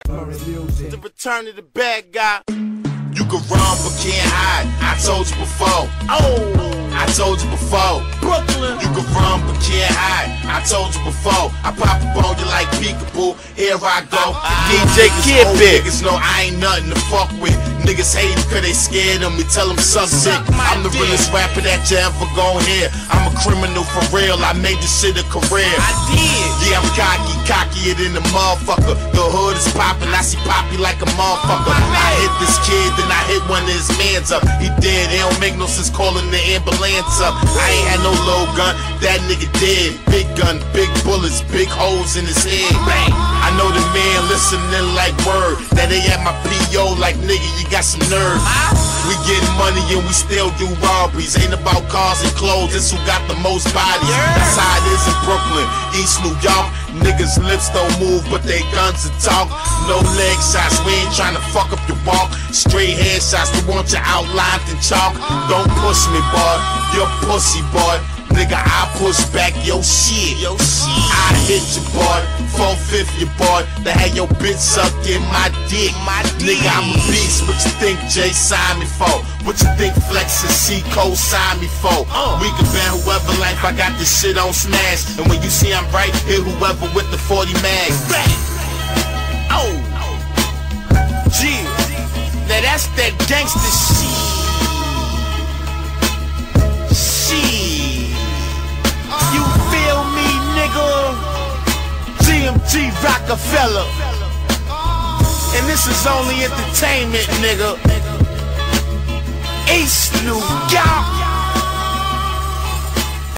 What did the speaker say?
The return of the bad guy. You can run but can't hide. I told you before. I told you before. Brooklyn. You can run but can't hide. I told you before. I pop up on you like peekaboo. Here I go. DJ Kid Big. Niggas know I ain't nothing to fuck with. Niggas hating cause they scared of me. Tell them suck dick. I'm the realest rapper that you ever gon' hear. I'm a criminal for real. I made this shit a career. I did. Yeah, I'm cockier than the motherfucker. The hood is poppin'. I see Poppy like a motherfucker. I hit this kid, then I hit one of his mans up. He dead. It don't make no sense calling the ambulance up. I ain't had no low gun. That nigga dead. Big gun, big bullets, big holes in his head. I know the man listening like word. That they at my PO like nigga, you got some nerve. We getting money and we still do robberies. Ain't about cars and clothes, it's who got the most bodies. That's how it is in Brooklyn, East New York. Niggas lips don't move, but they guns and talk. No leg shots, we ain't trying to fuck up your walk. Straight head shots, we want you outlined in chalk. Don't push me, boy, you're pussy, boy. Nigga, I push back your shit. I hit you, boy. 4/5 you, boy. To have your bitch sucked in my dick. Nigga, I'm a beast. What you think Jay signed me for? What you think Flex and C-Code signed me for? We can ban whoever life. I got this shit on smash. And when you see I'm right, hit whoever with the 40 mag. Oh, G. Now that's that gangsta shit. You feel me, nigga? GMG Rockefeller. And this is only entertainment, nigga. East New York.